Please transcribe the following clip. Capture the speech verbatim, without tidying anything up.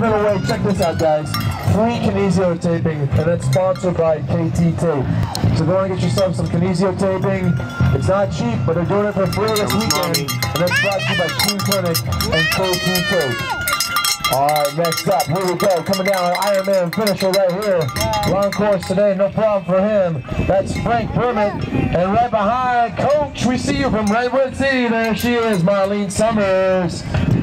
Away. Check this out, guys. Free kinesio taping, and that's sponsored by K T Tape. So go and get yourself some kinesio taping. It's not cheap, but they're doing it for free this weekend, and that's brought to you by Team Clinic and K T Tape. All right, next up, here we go. Coming down, Ironman finisher right here. Long course today, no problem for him. That's Frank Berman, and right behind, Coach, we see you from Redwood City. There she is, Marlene Summers.